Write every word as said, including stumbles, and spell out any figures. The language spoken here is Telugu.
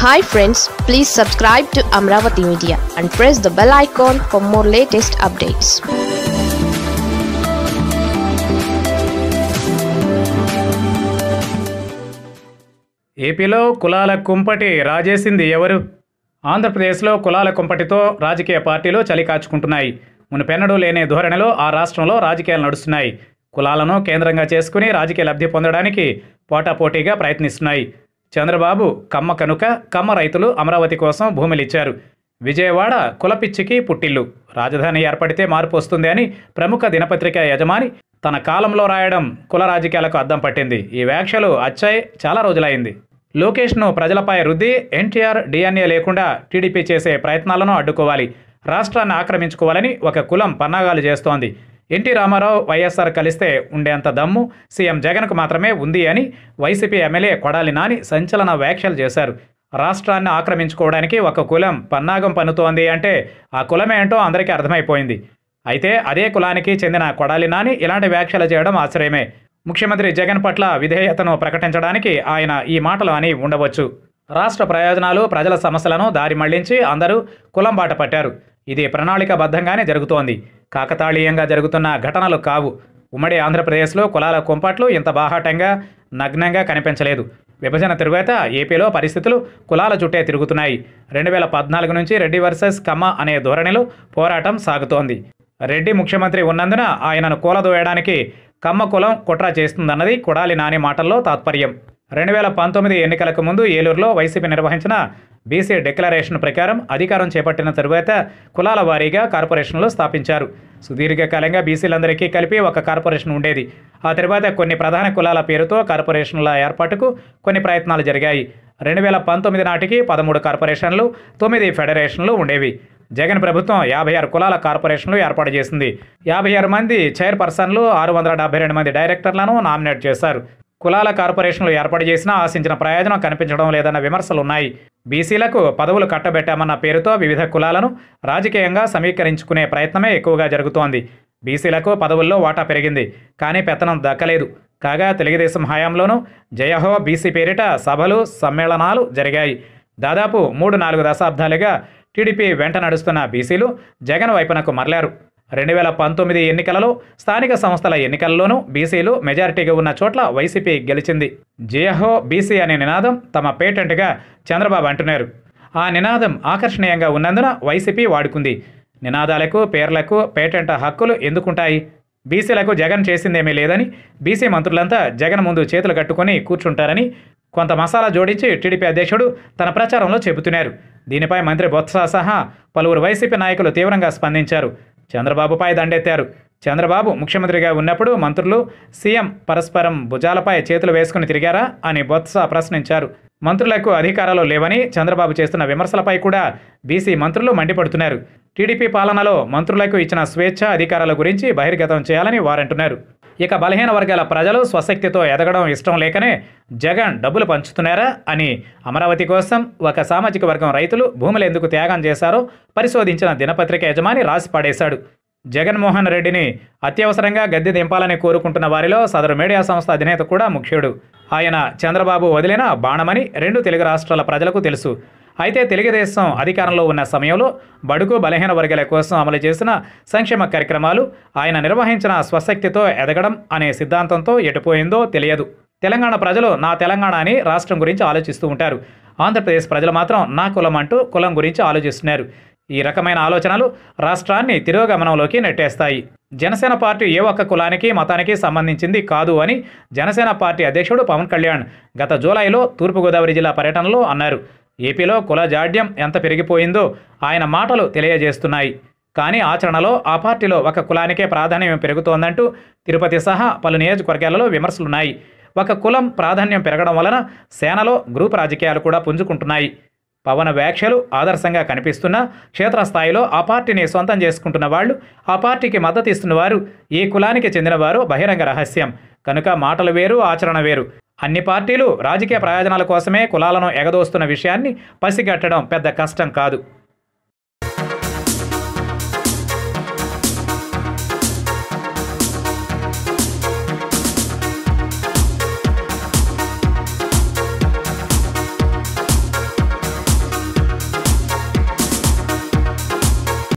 Hi friends, please subscribe to Amaravathi Media and press the bell icon for more latest updates. ఏపీలో కులాల కుంపటి రాజేసింది ఎవరు? ఆంధ్రప్రదేశ్లో కులాల కుంపటితో రాజకీయ పార్టీలు చలి కాచుకుంటున్నాయి. మునుపెన్నడూ లేని ధోరణిలో ఆ రాష్ట్రంలో రాజకీయాలు నడుస్తున్నాయి. కులాలను కేంద్రంగా చేసుకుని రాజకీయ లబ్ధి పొందడానికి పోటాపోటీగా ప్రయత్నిస్తున్నాయి. చంద్రబాబు కమ్మ కనుక కమ్మ రైతులు అమరావతి కోసం భూములిచ్చారు. విజయవాడ కులపిచ్చికి పుట్టిల్లు, రాజధాని ఏర్పడితే మార్పు వస్తుంది అని ప్రముఖ దినపత్రిక యజమాని తన కాలంలో రాయడం కుల రాజకీయాలకు అద్దం పట్టింది. ఈ వ్యాఖ్యలు అచ్చాయి చాలా రోజులైంది. లోకేష్ను ప్రజలపై రుద్ది ఎన్టీఆర్ డిఎన్ఏ లేకుండా టీడీపీ చేసే ప్రయత్నాలను అడ్డుకోవాలి, రాష్ట్రాన్ని ఆక్రమించుకోవాలని ఒక కులం పన్నాగాలు చేస్తోంది. ఎన్టీ రామారావు వైఎస్ఆర్ కలిస్తే ఉండేంత దమ్ము సీఎం జగన్కు మాత్రమే ఉంది అని వైసీపీ ఎమ్మెల్యే కొడాలి నాని సంచలన వ్యాఖ్యలు చేశారు. రాష్ట్రాన్ని ఆక్రమించుకోవడానికి ఒక కులం పన్నాగం పన్నుతోంది అంటే ఆ కులమే ఏంటో అందరికీ అర్థమైపోయింది. అయితే అదే కులానికి చెందిన కొడాలి నాని ఇలాంటి వ్యాఖ్యలు చేయడం ఆశ్చర్యమే. ముఖ్యమంత్రి జగన్ పట్ల విధేయతను ప్రకటించడానికి ఆయన ఈ మాటలు అని ఉండవచ్చు. రాష్ట్ర ప్రయోజనాలు, ప్రజల సమస్యలను దారి మళ్లించి అందరూ కులం బాట పట్టారు. ఇది ప్రణాళికాబద్ధంగానే జరుగుతోంది, కాకతాళీయంగా జరుగుతున్న ఘటనలు కావు. ఉమ్మడి ఆంధ్రప్రదేశ్లో కులాల కుంపట్లు ఇంత బాహాటంగా నగ్నంగా కనిపించలేదు. విభజన తరువాత ఏపీలో పరిస్థితులు కులాల చుట్టే తిరుగుతున్నాయి. రెండు వేల పద్నాలుగు నుంచి రెడ్డి వర్సెస్ కమ్మ అనే ధోరణిలో పోరాటం సాగుతోంది. రెడ్డి ముఖ్యమంత్రి ఉన్నందున ఆయనను కూలదోయడానికి కమ్మ కులం కుట్ర చేస్తుందన్నది కొడాలి నాని మాటల్లో తాత్పర్యం. రెండు వేల పంతొమ్మిది ఎన్నికలకు ముందు ఏలూరులో వైసీపీ నిర్వహించిన బీసీ డిక్లరేషన్ ప్రకారం అధికారం చేపట్టిన తరువాత కులాల వారీగా కార్పొరేషన్లు స్థాపించారు. సుదీర్ఘకాలంగా బీసీలందరికీ కలిపి ఒక కార్పొరేషన్ ఉండేది. ఆ తర్వాత కొన్ని ప్రధాన కులాల పేరుతో కార్పొరేషన్ల ఏర్పాటుకు కొన్ని ప్రయత్నాలు జరిగాయి. రెండు వేల పంతొమ్మిది నాటికి పదమూడు కార్పొరేషన్లు, తొమ్మిది ఫెడరేషన్లు ఉండేవి. జగన్ ప్రభుత్వం యాభై ఆరు కులాల కార్పొరేషన్లు ఏర్పాటు చేసింది. యాభై ఆరు మంది చైర్పర్సన్లు, ఆరు వందల డెబ్బై రెండు మంది డైరెక్టర్లను నామినేట్ చేశారు. కులాల కార్పొరేషన్లు ఏర్పాటు చేసినా ఆశించిన ప్రయోజనం కనిపించడం లేదన్న విమర్శలున్నాయి. బీసీలకు పదవులు కట్టబెట్టామన్న పేరుతో వివిధ కులాలను రాజకీయంగా సమీకరించుకునే ప్రయత్నమే ఎక్కువగా జరుగుతోంది. బీసీలకు పదవుల్లో వాటా పెరిగింది, కానీ పెత్తనం దక్కలేదు. కాగా తెలుగుదేశం హయాంలోనూ జయహో బీసీ పేరిట సభలు, సమ్మేళనాలు జరిగాయి. దాదాపు మూడు నాలుగు దశాబ్దాలుగా టీడీపీ వెంట నడుస్తున్న బీసీలు జగన్ వైపునకు మరలారు. రెండు వేల పంతొమ్మిది ఎన్నికలలో స్థానిక సంస్థల ఎన్నికల్లోనూ బీసీలు మెజారిటీగా ఉన్న చోట్ల వైసీపీ గెలిచింది. జయహో బీసీ అనే నినాదం తమ పేటెంట్గా చంద్రబాబు అంటున్నారు. ఆ నినాదం ఆకర్షణీయంగా ఉన్నందున వైసీపీ వాడుకుంది. నినాదాలకు, పేర్లకు పేటెంట్ హక్కులు ఎందుకుంటాయి? బీసీలకు జగన్ చేసిందేమీ లేదని, బీసీ మంత్రులంతా జగన్ ముందు చేతులు కట్టుకొని కూర్చుంటారని కొంత మసాలా జోడించి టీడీపీ అధ్యక్షుడు తన ప్రచారంలో చెబుతున్నారు. దీనిపై మంత్రి బొత్స సహా పలువురు వైసీపీ నాయకులు తీవ్రంగా స్పందించారు. చంద్రబాబుపై దండెత్తారు. చంద్రబాబు ముఖ్యమంత్రిగా ఉన్నప్పుడు మంత్రులు, సీఎం పరస్పరం భుజాలపై చేతులు వేసుకుని తిరిగారా అని బొత్స ప్రశ్నించారు. మంత్రులకు అధికారాలు లేవని చంద్రబాబు చేస్తున్న విమర్శలపై కూడా బీసీ మంత్రులు మండిపడుతున్నారు. టీడీపీ పాలనలో మంత్రులకు ఇచ్చిన స్వేచ్ఛ, అధికారాల గురించి బహిర్గతం చేయాలని వారంటున్నారు. ఇక బలహీన వర్గాల ప్రజలు స్వశక్తితో ఎదగడం ఇష్టం లేకనే జగన్ డబ్బులు పంచుతున్నారా అని అమరావతి కోసం ఒక సామాజిక వర్గం రైతులు భూములు ఎందుకు త్యాగం చేశారో పరిశోధించిన దినపత్రిక యజమాని రాసి పాడేశాడు. జగన్మోహన్ రెడ్డిని అత్యవసరంగా గద్దె దింపాలని కోరుకుంటున్న వారిలో సదరు మీడియా సంస్థ అధినేత కూడా ముఖ్యుడు. ఆయన చంద్రబాబు వదిలిన బాణమని రెండు తెలుగు రాష్ట్రాల ప్రజలకు తెలుసు. అయితే తెలుగుదేశం అధికారంలో ఉన్న సమయంలో బడుగు బలహీన వర్గాల కోసం అమలు చేసిన సంక్షేమ కార్యక్రమాలు, ఆయన నిర్వహించిన స్వశక్తితో ఎదగడం అనే సిద్ధాంతంతో ఎటుపోయిందో తెలియదు. తెలంగాణ ప్రజలు నా తెలంగాణ అని రాష్ట్రం గురించి ఆలోచిస్తూ ఉంటారు. ఆంధ్రప్రదేశ్ ప్రజలు మాత్రం నా కులం అంటూ కులం గురించి ఆలోచిస్తున్నారు. ఈ రకమైన ఆలోచనలు రాష్ట్రాన్ని తిరోగమనంలోకి నెట్టేస్తాయి. జనసేన పార్టీ ఏ ఒక్క కులానికి, మతానికి సంబంధించింది కాదు అని జనసేన పార్టీ అధ్యక్షుడు పవన్ కళ్యాణ్ గత జూలైలో తూర్పుగోదావరి జిల్లా పర్యటనలో అన్నారు. ఏపీలో కుల జాడ్యం ఎంత పెరిగిపోయిందో ఆయన మాటలు తెలియజేస్తున్నాయి. కానీ ఆచరణలో ఆ పార్టీలో ఒక కులానికే ప్రాధాన్యం పెరుగుతోందంటూ తిరుపతి సహా పలు నియోజకవర్గాలలో విమర్శలున్నాయి. ఒక కులం ప్రాధాన్యం పెరగడం వలన సేనలో గ్రూప్ రాజకీయాలు కూడా పుంజుకుంటున్నాయి. పవన్ వ్యాఖ్యలు ఆదర్శంగా కనిపిస్తున్నా క్షేత్రస్థాయిలో ఆ పార్టీని సొంతం చేసుకుంటున్న వాళ్ళు, ఆ పార్టీకి మద్దతు ఇస్తున్న వారు ఏ కులానికి చెందినవారు బహిరంగ రహస్యం. కనుక మాటలు వేరు, ఆచరణ వేరు. అన్ని పార్టీలు రాజకీయ ప్రయోజనాల కోసమే కులాలను ఎగదోస్తున్న విషయాన్ని పసిగట్టడం పెద్ద కష్టం కాదు.